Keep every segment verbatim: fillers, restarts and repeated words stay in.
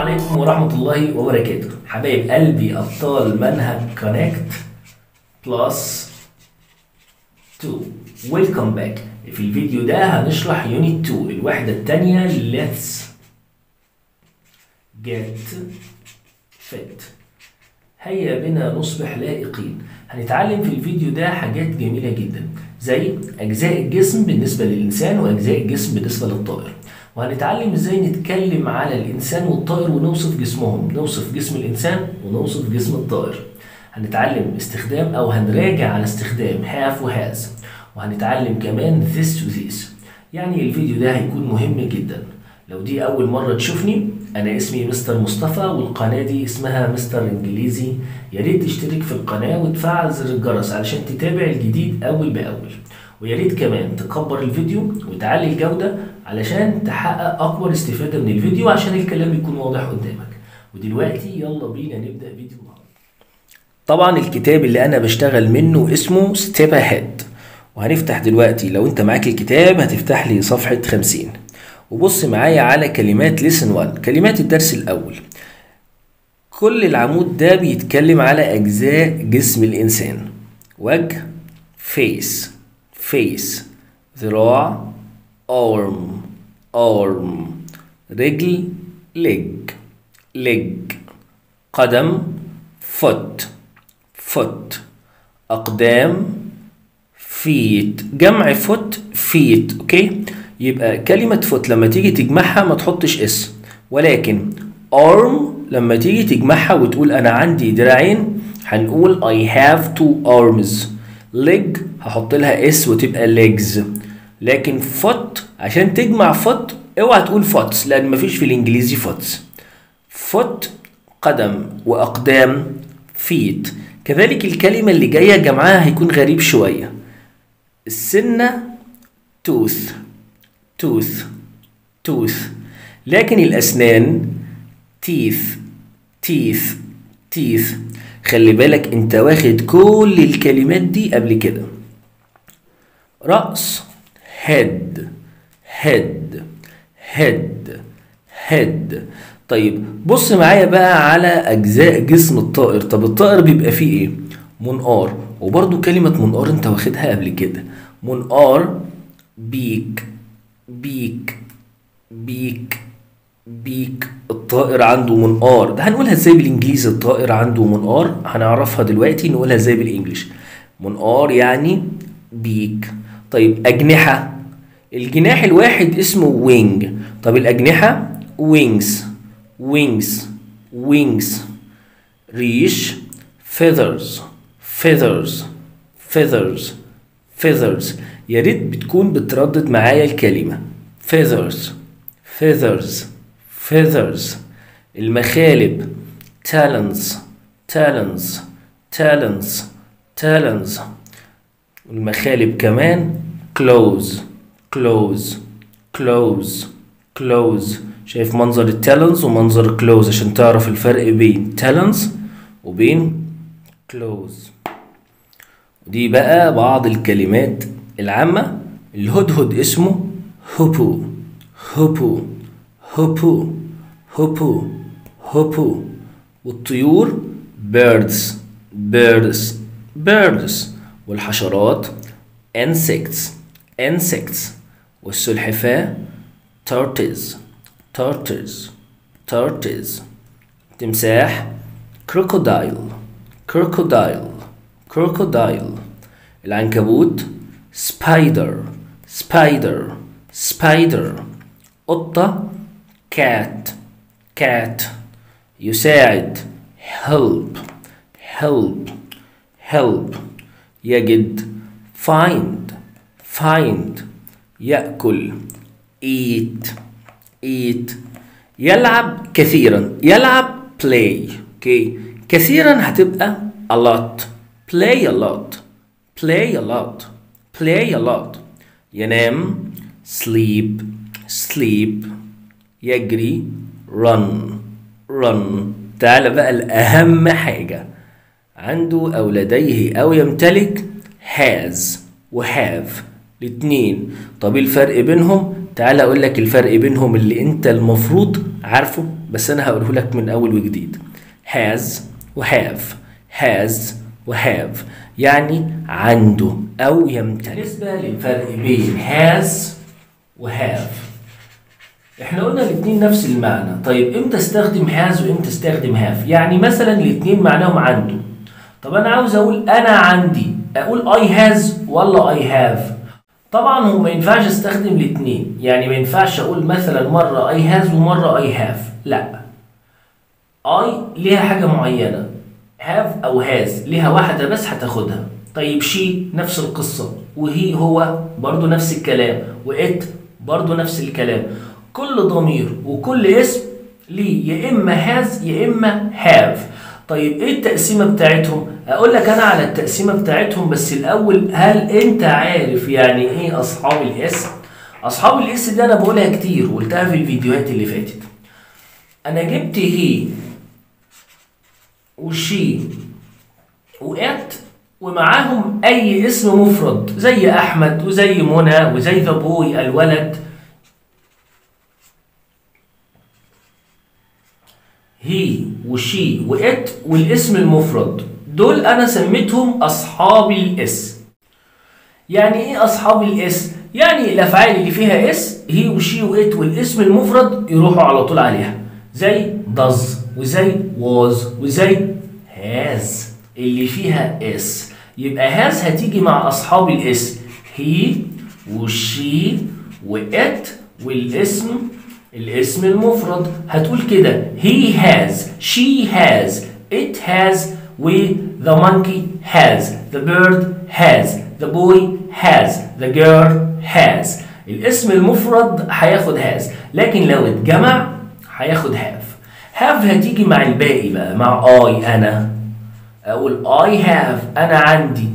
عليكم ورحمة الله وبركاته. حبايب قلبي أبطال منهج كونكت بلس اتنين، ويلكم باك. في الفيديو ده هنشرح يونت اتنين الوحدة التانية. Let's get fit. هيا بنا نصبح لائقين. هنتعلم في الفيديو ده حاجات جميلة جدا زي أجزاء الجسم بالنسبة للإنسان وأجزاء الجسم بالنسبة للطائر، وهنتعلم ازاي نتكلم على الإنسان والطائر ونوصف جسمهم، نوصف جسم الإنسان ونوصف جسم الطائر. هنتعلم استخدام أو هنراجع على استخدام have و has، وهنتعلم كمان this و this. يعني الفيديو ده هيكون مهم جدا. لو دي أول مرة تشوفني، أنا اسمي مستر مصطفى والقناة دي اسمها مستر إنجليزي. يا ريت تشترك في القناة وتفعل زر الجرس علشان تتابع الجديد أول بأول، ويا ريت كمان تكبر الفيديو وتعلي الجودة علشان تحقق أكبر استفادة من الفيديو عشان الكلام يكون واضح قدامك. ودلوقتي يلا بينا نبدأ فيديو النهارده. طبعا الكتاب اللي أنا بشتغل منه اسمه ستيب أهيد، وهنفتح دلوقتي. لو أنت معاك الكتاب هتفتح لي صفحة خمسين وبص معايا على كلمات ليسن واحد، كلمات الدرس الأول. كل العمود ده بيتكلم على أجزاء جسم الإنسان: وجه فيس فيس، ذراع arm arm، رجل leg leg، قدم foot foot، أقدام feet، جمع foot feet. أوكي، يبقى كلمة foot لما تيجي تجمعها ما تحطش اس، ولكن arm لما تيجي تجمعها وتقول أنا عندي دراعين هنقول I have two arms. leg هحط لها اس وتبقى legs، لكن foot عشان تجمع foot اوعى تقول foots لأن مفيش في الإنجليزي foots. foot قدم وأقدام feet. كذلك الكلمة اللي جاية جمعها هيكون غريب شوية. السنة tooth tooth tooth، لكن الأسنان teeth teeth teeth. خلي بالك انت واخد كل الكلمات دي قبل كده. رأس head head head head. طيب بص معايا بقى على أجزاء جسم الطائر. طب الطائر بيبقى فيه ايه؟ منقار، وبرضو كلمة منقار انت واخدها قبل كده. منقار بيك بيك بيك بيك. الطائر عنده منقار. ده هنقولها ازاي بالانجليزي؟ الطائر عنده منقار هنعرفها دلوقتي، نقولها ازاي بالانجليش. منقار يعني بيك. طيب أجنحة، الجناح الواحد اسمه وينج. طب الأجنحة wings wings wings. ريش feathers feathers feathers feathers. يا ريت بتكون بتردد معايا الكلمة feathers feathers feathers. المخالب talons talons talons talons. المخالب كمان close close close close. شايف منظر التالنز ومنظر الكلوز عشان تعرف الفرق بين تالنز وبين كلوز. ودي بقى بعض الكلمات العامة. الهدهد اسمه هوبو هوبو هوبو هوبو هوبو. والطيور birds birds birds. والحشرات insects insects. والسلحفاة tortoise tortoise tortoise. تمساح crocodile crocodile crocodile. العنكبوت spider spider spider. قطة cat cat. يساعد help help help. يجد find find. يأكل eat eat. يلعب كثيرا، يلعب play. اوكي، كثيرا هتبقى a lot play a lot play a lot play a lot. ينام sleep sleep. يجري run run. تعال بقى الأهم حاجة، عنده أو لديه أو يمتلك has و have الاتنين. طب الفرق بينهم تعال اقول لك الفرق بينهم اللي انت المفروض عارفه، بس انا هقوله لك من اول وجديد. has و have، has و have يعني عنده او يمتلك. بالنسبه للفرق بين has و have، احنا قلنا الاثنين نفس المعنى. طيب امتى استخدم has وامتى استخدم have؟ يعني مثلا الاثنين معناهم عنده. طب انا عاوز اقول انا عندي، اقول I has ولا I have؟ طبعا هو ما ينفعش استخدم الاثنين، يعني ما ينفعش اقول مثلا مره I has ومره I have، لا. I ليها حاجه معينه، have او has ليها واحده بس هتاخدها. طيب she نفس القصه، وهي هو برضو نفس الكلام، وات برضو نفس الكلام. كل ضمير وكل اسم ليه يا اما has يا اما have. طيب ايه التقسيمه بتاعتهم؟ اقول لك انا على التقسيمه بتاعتهم، بس الاول هل انت عارف يعني ايه اصحاب الاسم؟ اصحاب الاسم دي انا بقولها كتير وقلتها في الفيديوهات اللي فاتت. انا جبت هي وشي وات ومعاهم اي اسم مفرد زي احمد وزي منى وزي ذا بوي الولد. هي وشي وات والاسم المفرد دول انا سميتهم اصحاب الاسم. يعني ايه اصحاب الاسم؟ يعني الافعال اللي فيها اس هي وشي وات والاسم المفرد يروحوا على طول عليها، زي does وزي was وزي has اللي فيها اس. يبقى has هتيجي مع اصحاب الاسم، هي وشي وات والاسم الاسم المفرد. هتقول كده he has she has it has و the monkey has the bird has the boy has the girl has. الاسم المفرد هياخد has، لكن لو اتجمع هياخد have. have هتيجي مع الباقي بقى، مع I أنا، أقول I have أنا عندي،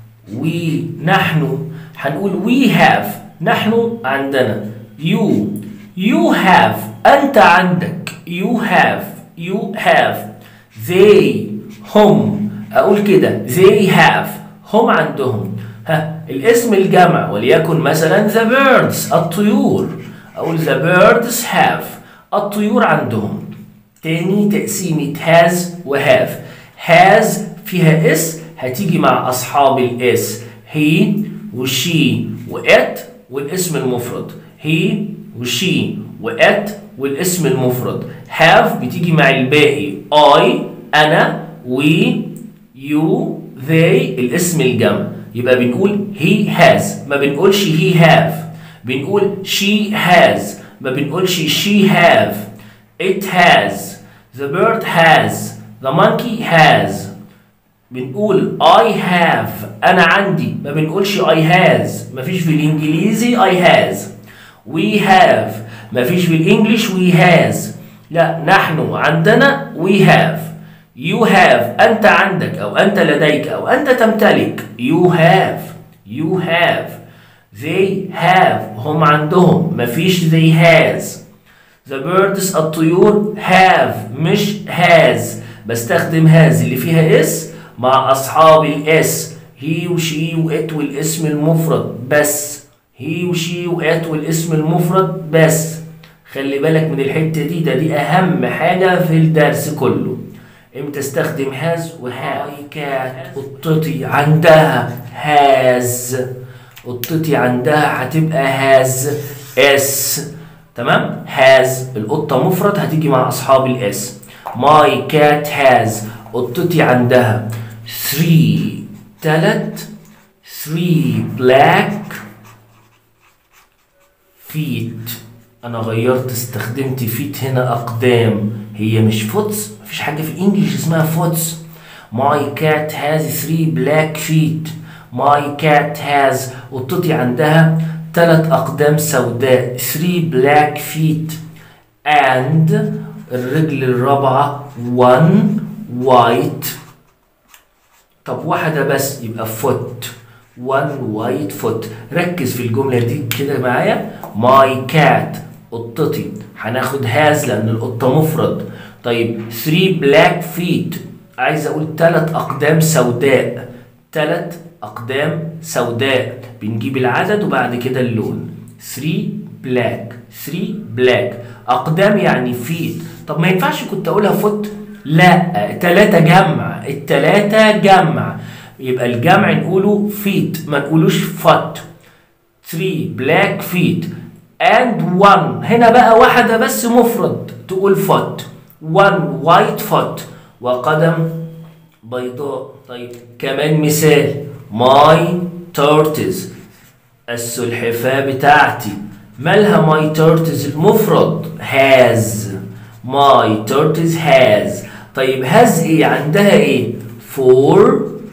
we نحن هنقول we have نحن عندنا، you you have أنت عندك you have you have، they هم أقول كده they have هم عندهم. ها الاسم الجمع وليكن مثلا the birds الطيور، أقول the birds have الطيور عندهم. تاني تقسيمة has و have. has فيها اس هتيجي مع أصحاب الاس، he وشي وات والاسم المفرد، he وشي وات والاسم المفرد. have بتيجي مع الباقي I أنا we you they الاسم الجمع. يبقى بنقول he has ما بنقولش he have، بنقول she has ما بنقولش she have، it has the bird has the monkey has. بنقول I have أنا عندي ما بنقولش I has، مفيش في الإنجليزي I has. we have مفيش في الإنجليش we has، لا نحن عندنا we have. you have أنت عندك أو أنت لديك أو أنت تمتلك you have you have. they have هم عندهم مفيش they has. the birds الطيور have مش has، بستخدم has اللي فيها اس مع أصحاب الاس، he وشي وات والاسم المفرد بس، he وشي وات والاسم المفرد بس. خلي بالك من الحتة دي، ده دي أهم حاجة في الدرس كله. امتى استخدم has و have؟ كات قطتي عندها has، قطتي عندها هتبقى has s، تمام؟ has القطة مفرد هتيجي مع أصحاب الاس. my cat has قطتي عندها three تلت three black feet. أنا غيرت استخدمت feet هنا أقدام، هي مش فوتس، مفيش حاجة في الإنجليش اسمها فوتس. my cat has three black feet. my cat has قطتي عندها تلت أقدام سوداء three black feet. and الرجل الرابعة one white. طب واحدة بس يبقى foot one white foot. ركز في الجملة دي كده معايا. my cat قطتي هناخد has لأن القطة مفرد. طيب three black feet عايز أقول تلت أقدام سوداء، تلت أقدام سوداء بنجيب العدد وبعد كده اللون. three black three black. أقدام يعني feet. طب ما ينفعش كنت أقولها foot؟ لا، تلاتة جمع، التلاتة جمع، يبقى الجمع نقوله feet ما نقولوش foot. three black feet and one، هنا بقى واحدة بس مفرد تقول foot. one white foot، وقدم بيضاء. طيب كمان مثال، my tortoise، السلحفاة بتاعتي. مالها my tortoise؟ المفرد has. my tortoise has. طيب has ايه؟ عندها ايه؟ four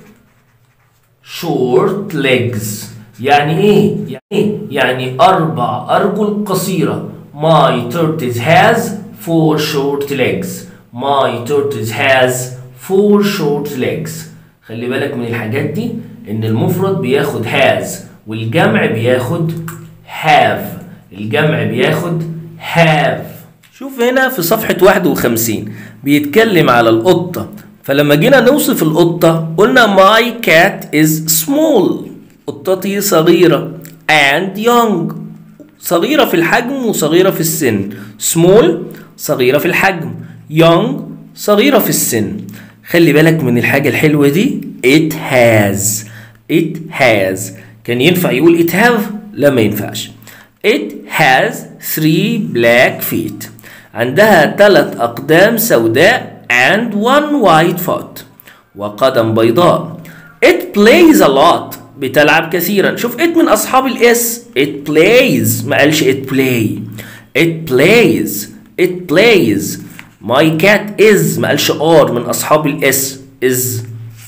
short legs. يعني ايه؟ يعني ايه؟ يعني اربع ارجل قصيرة. my tortoise has four short legs. my tortoise has four short legs. خلي بالك من الحاجات دي، ان المفرد بياخد has والجمع بياخد have. الجمع بياخد have. شوف هنا في صفحة واحد وخمسين بيتكلم على القطة، فلما جينا نوصف القطة قلنا my cat is small، قطتي صغيرة، and young، صغيرة في الحجم وصغيرة في السن. small صغيرة في الحجم، young صغيرة في السن. خلي بالك من الحاجة الحلوة دي، it has. it has كان ينفع يقول it have؟ لا ما ينفعش. it has three black feet، عندها ثلاث أقدام سوداء and one white foot، وقدم بيضاء. it plays a lot، بتلعب كثيرا. شوف it من أصحاب الإس، it plays ما قالش it play. it plays it plays. my cat is ما قالش are من أصحاب الإس، is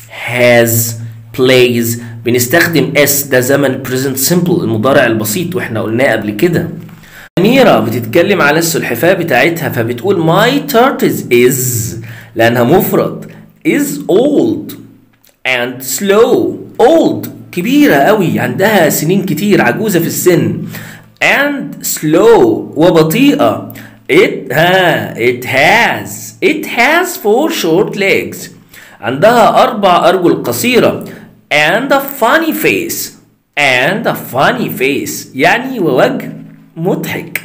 has plays. بنستخدم اس، ده زمن present simple المضارع البسيط واحنا قلناه قبل كده. أميرة بتتكلم على السلحفاة بتاعتها فبتقول my tortoise is، لأنها مفرد، is old and slow. old كبيرة قوي، عندها سنين كتير، عجوزة في السن. and slow وبطيئة. it ها it has it has four short legs، عندها أربع أرجل قصيرة. and a funny face and a funny face يعني ووجه مضحك.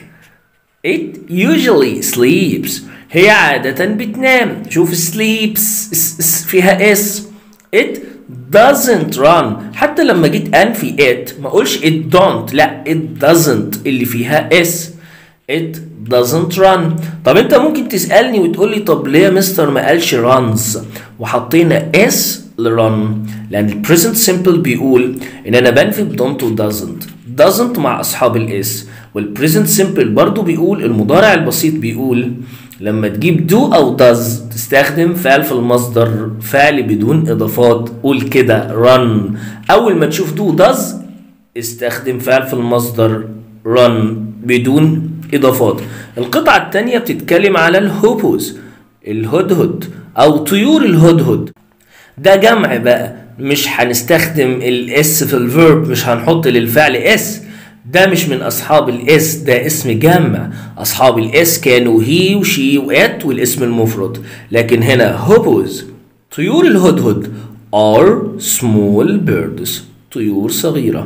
it usually sleeps، هي عادة بتنام. شوف sleeps فيها اس. it doesn't run، حتى لما جيت أنفي it ما أقولش it don't، لا it doesn't اللي فيها اس. it doesn't run. طب انت ممكن تسألني وتقولي طب ليه مستر ما قالش runs وحطينا اس لرن؟ لأن ال present simple بيقول إن أنا بنفي ب don't و doesn't. doesn't مع أصحاب الإس، وال present simple برضو بيقول، المضارع البسيط بيقول لما تجيب do أو does تستخدم فعل في المصدر، فعل بدون إضافات. قول كده run، أول ما تشوف do does استخدم فعل في المصدر run بدون إضافات. القطعة التانية بتتكلم على الهوبوز، الهدهد أو طيور الهدهد. ده جمع بقى، مش هنستخدم الاس في الفيرب، مش هنحط للفعل اس، ده مش من اصحاب الاس، ده اسم جمع. اصحاب الاس كانوا هي وشي وات والاسم المفرد، لكن هنا هوبوز طيور الهدهد are small birds، طيور صغيرة.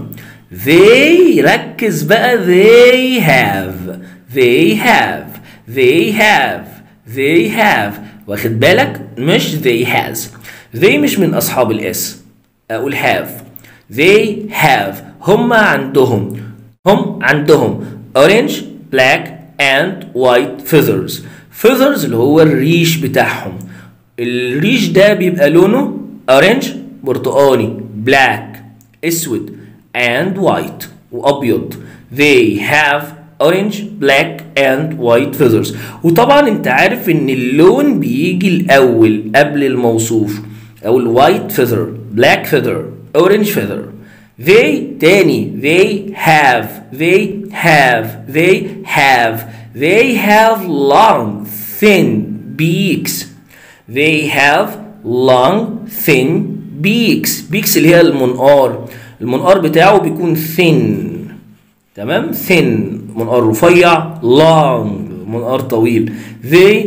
they ركز بقى، they have they have they have they have واخد بالك؟ مش they has. they مش من أصحاب الإس، أقول have. they have هم عندهم هم عندهم orange black and white feathers. feathers اللي هو الريش بتاعهم. الريش ده بيبقى لونه orange برتقاني، black اسود and white وأبيض. they have orange black and white feathers. وطبعا انت عارف ان اللون بيجي الأول قبل الموصوف، أو white feather black feather orange feather. they تاني they have they have they have they have long thin beaks. they have long thin beaks. beaks اللي هي المنقار، المنقار بتاعه بيكون thin، تمام؟ thin منقار رفيع، long منقار طويل. they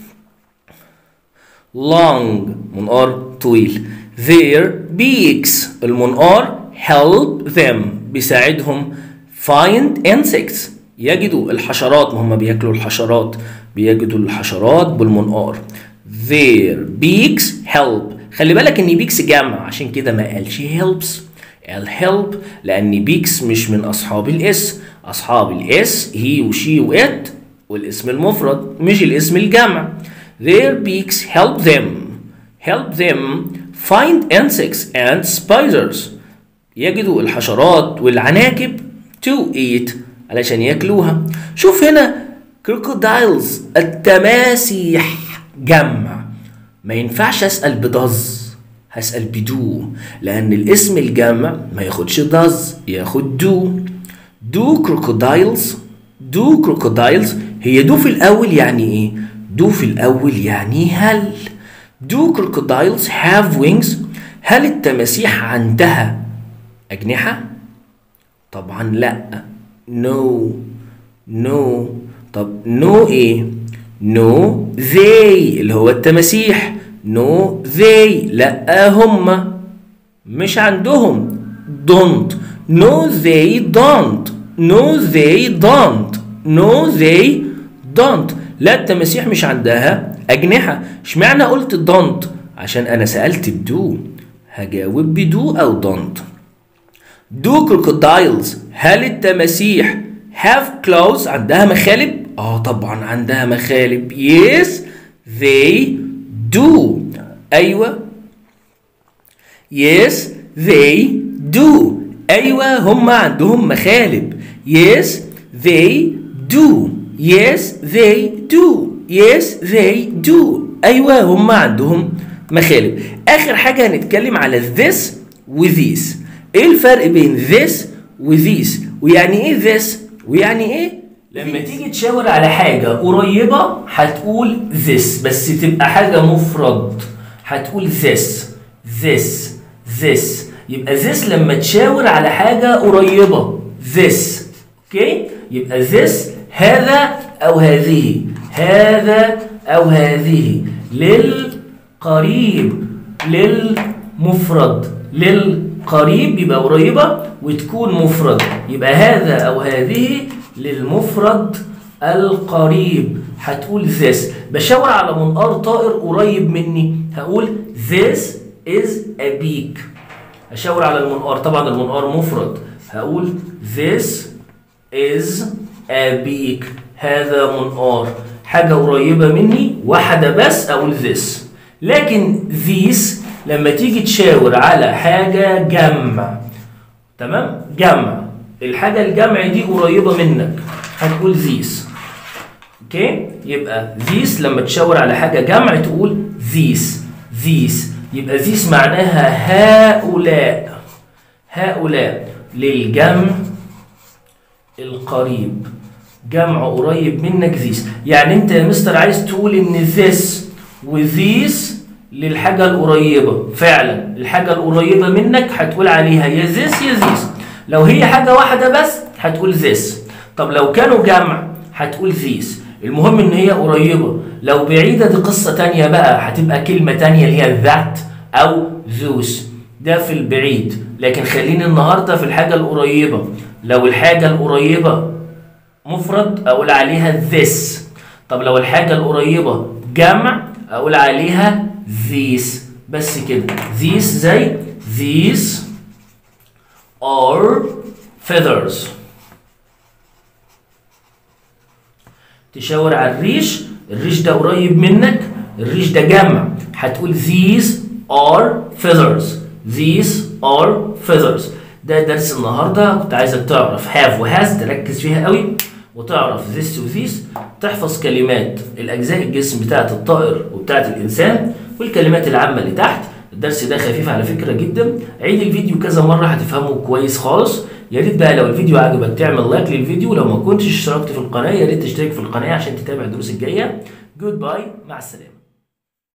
long منقار طويل. their beaks المنقار help them بيساعدهم find insects يجدوا الحشرات، ما هم بياكلوا الحشرات، بيجدوا الحشرات بالمنقار. their beaks help. خلي بالك ان beaks جمع، عشان كده ما قالش helps، قال help لان beaks مش من اصحاب الاس. اصحاب الاس هي وشي وات والاسم المفرد مش الاسم الجمع. their beaks help them help them find insects and spiders. يجدوا الحشرات والعناكب to eat علشان ياكلوها. شوف هنا crocodiles التماسيح جمع، ما ينفعش اسال بدز، هسال بدو لان الاسم الجمع ما ياخدش دز، ياخد دو. do crocodiles do crocodiles هي دو في الاول يعني ايه؟ دو في الاول يعني هل. do crocodiles have wings. هل التماسيح عندها اجنحه؟ طبعا لا. no no. طب no ايه؟ no they اللي هو التماسيح. no they لا هم مش عندهم. don't no they don't no they don't no they don't لا التماسيح مش عندها أجنحة. اشمعنى قلت don't؟ عشان أنا سألت بدو، هجاوب بدو أو don't. do crocodiles هل التماسيح have claws عندها مخالب؟ آه طبعا عندها مخالب. yes they do. أيوة yes they do. أيوة هم عندهم مخالب. yes they do. yes they do. yes they do. أيوة هم عندهم مخالب. آخر حاجة هنتكلم على this و these. إيه الفرق بين this و these؟ ويعني إيه this؟ ويعني إيه؟ لما تيجي تشاور على حاجة قريبة هتقول this، بس تبقى حاجة مفرد هتقول this this this. يبقى this لما تشاور على حاجة قريبة this. اوكي؟ يبقى this هذا أو هذه، هذا أو هذه. للقريب للمفرد. للقريب يبقى قريبة وتكون مفرد، يبقى هذا أو هذه للمفرد القريب هتقول this. بشاور على منقار طائر قريب مني هقول this is a beak. اشاور على المنقار، طبعا المنقار مفرد، هقول this is a beak. هذا منقار، حاجة قريبة مني واحدة بس اقول this. لكن these لما تيجي تشاور على حاجة جمع، تمام؟ جمع، الحاجة الجمع دي قريبة منك هتقول these. اوكي؟ يبقى these لما تشاور على حاجة جمع تقول these these. يبقى these معناها هؤلاء. هؤلاء للجمع القريب، جمع قريب منك these. يعني انت يا مستر عايز تقول ان this و these للحاجة القريبة. فعلا الحاجة القريبة منك هتقول عليها يا this يا these. لو هي حاجة واحدة بس هتقول this. طب لو كانوا جمع هتقول these. المهم ان هي قريبة. لو بعيدة دي قصة تانية بقى، هتبقى كلمة تانية اللي هي that او those. ده في البعيد، لكن خليني النهاردة في الحاجة القريبة. لو الحاجة القريبة مفرد اقول عليها this. طب لو الحاجة القريبة جمع اقول عليها these. بس كده. these زي these are feathers. تشاور على الريش، الريش ده قريب منك، الريش ده جمع، هتقول these are feathers. these are feathers. ده درس النهارده، كنت عايزك تعرف have و has، تركز فيها قوي وتعرف this و these. تحفظ كلمات الأجزاء الجسم بتاعة الطائر وبتاعة الإنسان والكلمات العامة اللي تحت. الدرس ده خفيف على فكرة جدا. عيد الفيديو كذا مرة هتفهمه كويس خالص. يا ريت بقى لو الفيديو عجبك تعمل لايك للفيديو، لو ما كنتش اشتركت في القناة يا ريت تشترك في القناة عشان تتابع الدروس الجاية. جود باي، مع السلامة.